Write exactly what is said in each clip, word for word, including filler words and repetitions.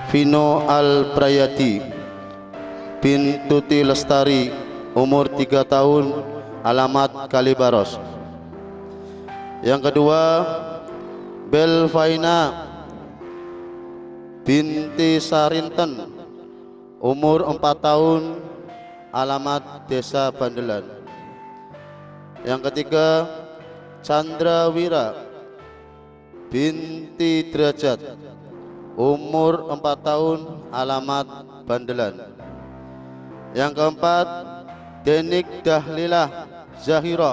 Vino Al Prayati bin Tuti Lestari, umur tiga tahun, alamat Kalibaros. Yang kedua, Belvaina binti Sarinten, umur empat tahun, alamat Desa Bandelan. Yang ketiga, Chandra Wira binti Derajat, umur empat tahun, alamat Bandelan. Yang keempat, Denik Dahlilah Zahirah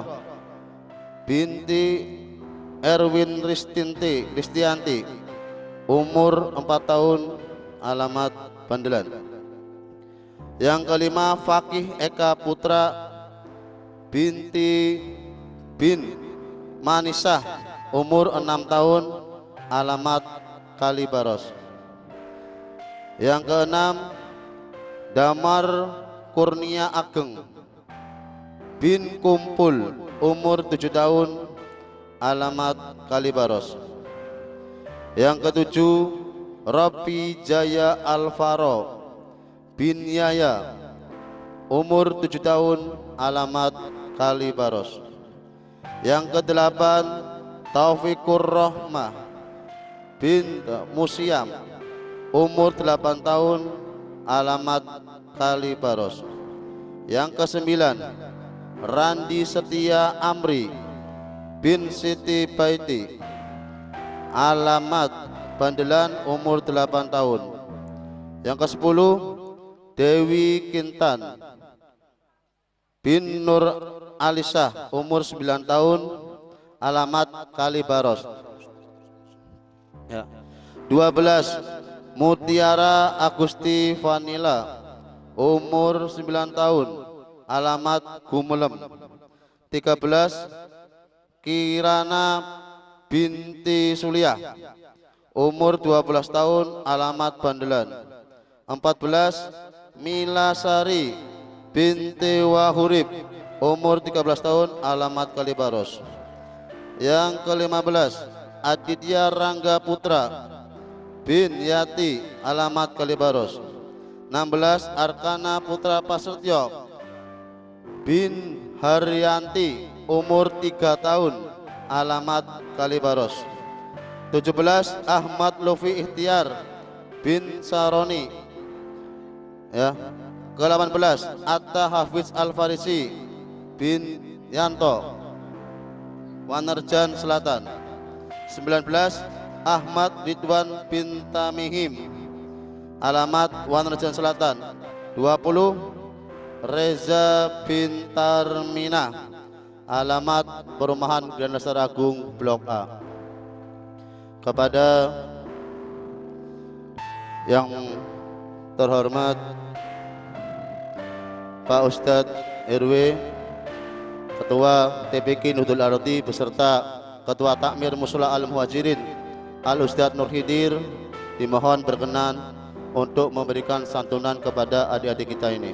binti Erwin Ristinti Ristianti, umur empat tahun, alamat Bandelan. Yang kelima, Fakih Eka Putra binti bin Manisah, umur enam tahun, alamat Kalibaros. Yang keenam, Damar Kurnia Ageng bin Kumpul, umur tujuh tahun, alamat Kalibaros. Yang ketujuh, Robi Jaya Alvaro bin Yaya, umur tujuh tahun, alamat Kalibaros. Yang kedelapan, Taufikur Rohmah bin Musiam, umur delapan tahun, alamat Kalibaros. Yang kesembilan, Randi Setia Amri bin Siti Baiti, alamat Bandelan, umur delapan tahun. Yang kesepuluh, Dewi Kintan bin Nur Alisah, umur sembilan tahun, alamat Kalibaros. Ya. dua belas, Mutiara Agusti Vanila, umur sembilan tahun, alamat Gumelem. tiga belas, Kirana binti Suliah, umur dua belas tahun, alamat Bandelan. empat belas, Milasari binti Wahurib, umur tiga belas tahun, alamat Kalibaros. Yang kelima belas, Aditya Rangga Putra bin Yati, alamat Kalibaros. enam belas, Arkana Putra Pasetyo bin Haryanti, umur tiga tahun, alamat Kalibaros. tujuh belas, Ahmad Lufi Ikhtiar bin Saroni, ya. Ke delapan belas, Atta Hafiz Al Farisi bin Yanto, Wanerjan Selatan. sembilan belas, Ahmad Ridwan bin Tamihim, alamat Wanerjan Selatan. dua puluh, Reza bin Tarmina, alamat Perumahan Grand Dasar Agung Blok A. Kepada yang terhormat Pak Ustadz R W, Ketua T P Q Nuhdul Arti beserta Ketua Takmir Mushola Al Muhajirin Al Ustadz Nur Khidir, dimohon berkenan untuk memberikan santunan kepada adik-adik kita ini.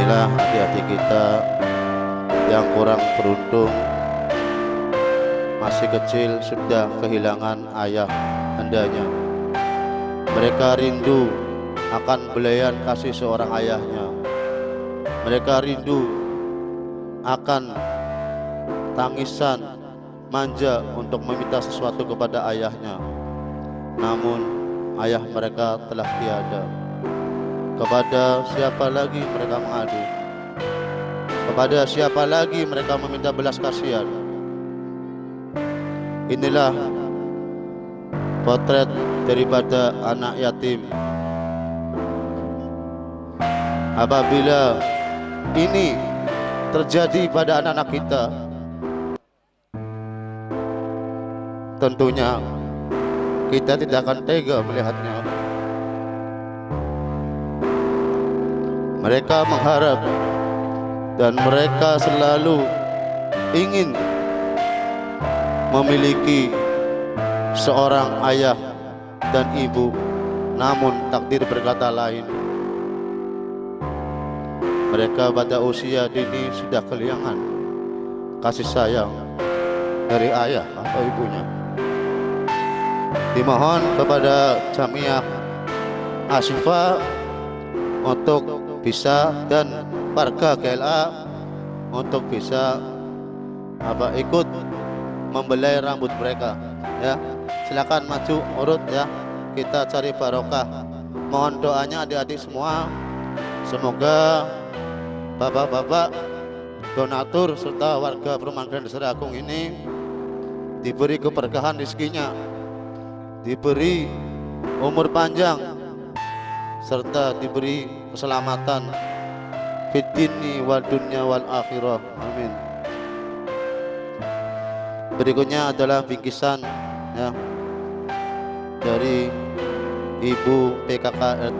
inilah adik-adik kita yang kurang beruntung, masih kecil sudah kehilangan ayah andanya. Mereka rindu akan belayan kasih seorang ayahnya. Mereka rindu akan tangisan manja untuk meminta sesuatu kepada ayahnya. Namun ayah mereka telah tiada. Kepada siapa lagi mereka mengadu? Kepada siapa lagi mereka meminta belas kasihan? Inilah potret daripada anak yatim. Apabila ini terjadi pada anak-anak kita, tentunya kita tidak akan tega melihatnya. Mereka mengharap dan mereka selalu ingin memiliki seorang ayah dan ibu, namun takdir berkata lain. Mereka pada usia dini sudah kehilangan kasih sayang dari ayah atau ibunya. Dimohon kepada Jamiah Asyifa untuk bisa dan warga G L A untuk bisa apa ikut membelai rambut mereka, ya. Silakan maju urut, ya. Kita cari barokah. Mohon doanya adik-adik semua, semoga bapak-bapak donatur serta warga perumahan Grand Seragung ini diberi keberkahan rezekinya, diberi umur panjang, serta diberi keselamatan fid dini wal dunya wal akhirah. Amin. Berikutnya adalah bingkisan, ya, dari Ibu P K K R.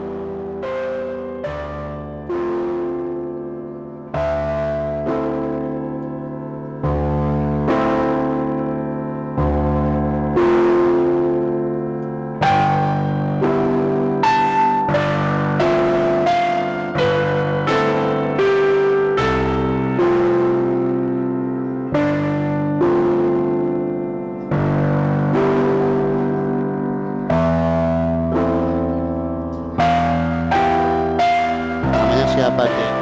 Siapa deh?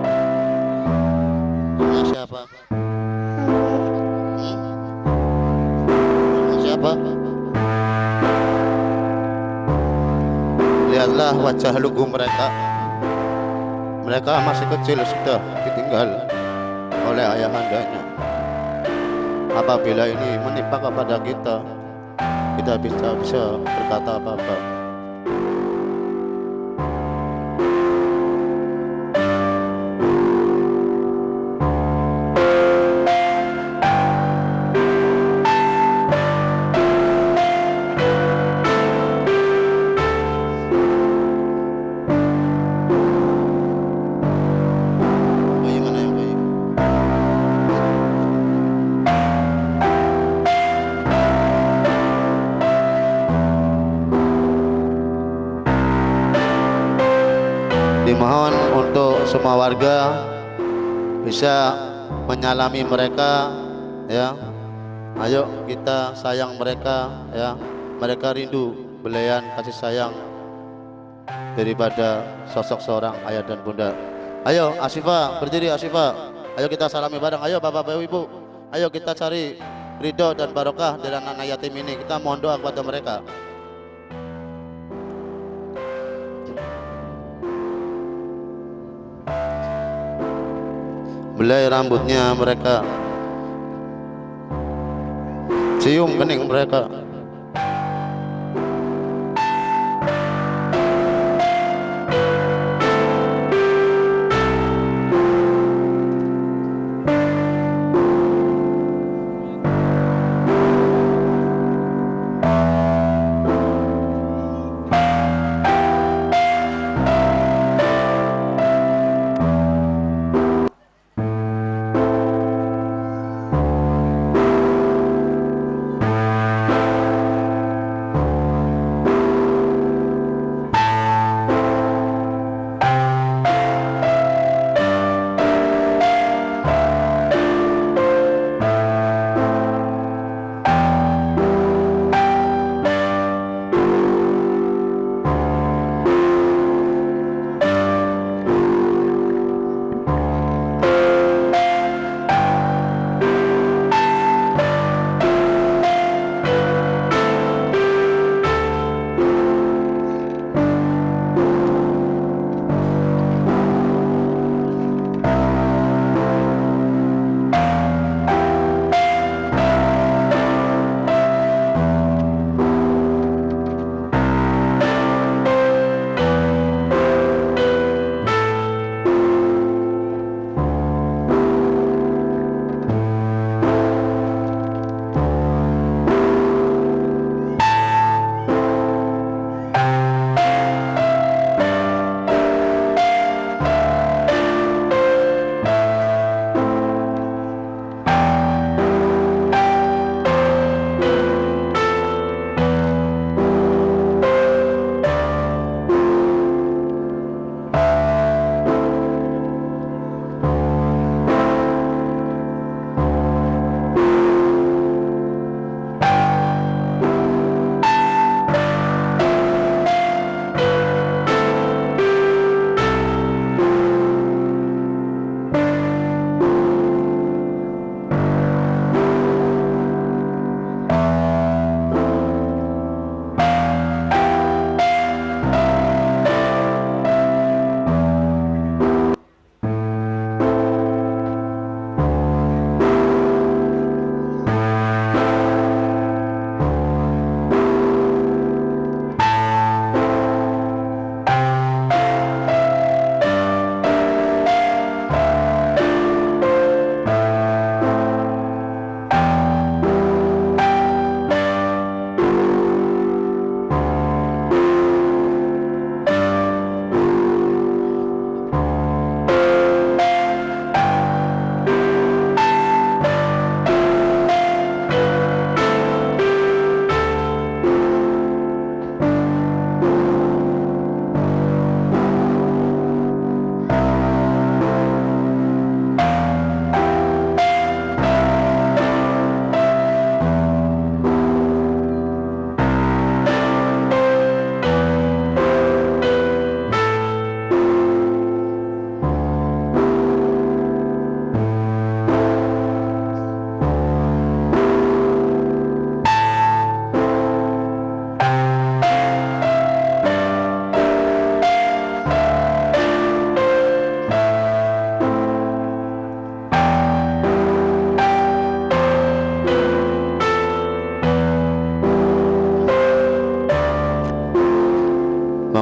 Namanya siapa? Hmm? Namanya siapa? Lihatlah wajah lugu mereka. Mereka masih kecil sudah ditinggal oleh ayahandanya. Apabila ini menimpa kepada kita, kita bisa bisa berkata apa-apa. Dimohon untuk semua warga bisa menyalami mereka, ya. Ayo kita sayang mereka, ya. Mereka rindu belayan kasih sayang daripada sosok seorang ayah dan bunda. Ayo Asyifa, berdiri Asyifa. Ayo kita salami bareng. Ayo bapak-bapak ibu, ayo kita cari ridho dan barokah dari anak yatim ini. Kita mohon doa kepada mereka. Belai rambutnya mereka, cium kening mereka.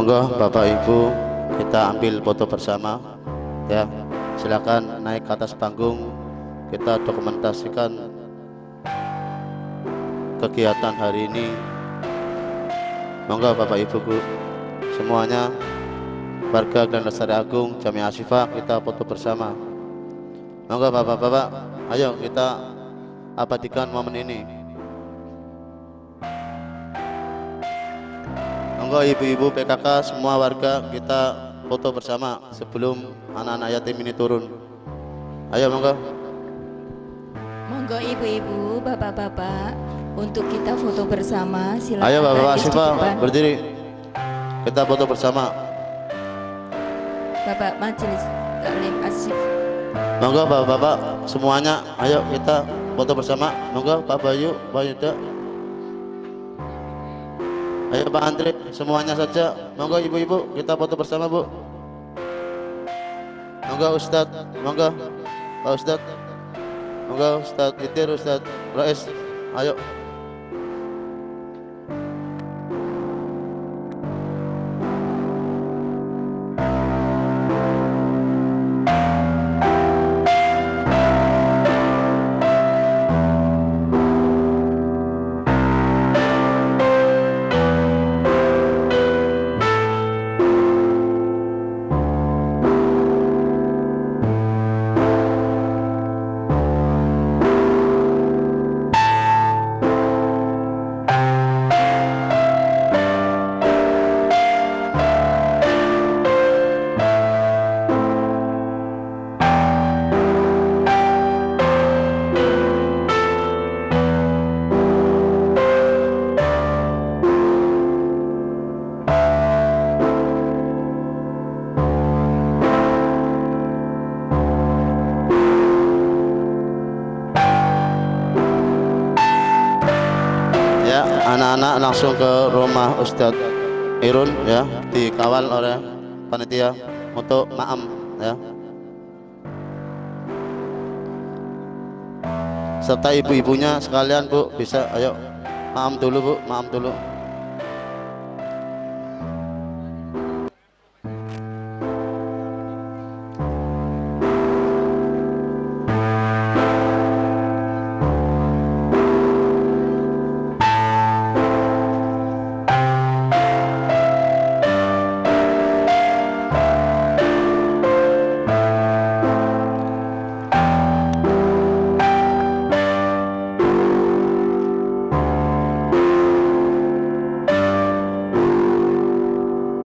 Monggo Bapak Ibu kita ambil foto bersama ya. Silakan naik ke atas panggung, kita dokumentasikan kegiatan hari ini. Monggo Bapak Ibu semuanya, warga Grand Lestari Agung Jamiah Asyifa, kita foto bersama. Monggo Bapak-bapak, ayo kita abadikan momen ini. Monggo ibu-ibu P K K semua warga kita foto bersama sebelum anak-anak yatim ini turun. Ayo monggo. Monggo ibu-ibu, bapak-bapak, untuk kita foto bersama. Silakan. Ayo Bapak Asyifa berdiri. Kita foto bersama. Bapak Majelis Taklim Asyifa. Monggo Bapak-bapak semuanya, ayo kita foto bersama. Monggo Pak Bayu, Pak Yuda. Ayo Pak Andre, semuanya saja. Monggo ibu-ibu, kita foto bersama Bu. Monggo Ustadz, monggo Pak Ustadz, monggo Ustadz Itir, Ustadz Rais. Ayo. Anak-anak langsung ke rumah Ustadz Irun ya, dikawal oleh panitia untuk maam ya, serta ibu-ibunya sekalian Bu, bisa ayo maam dulu Bu, maam dulu.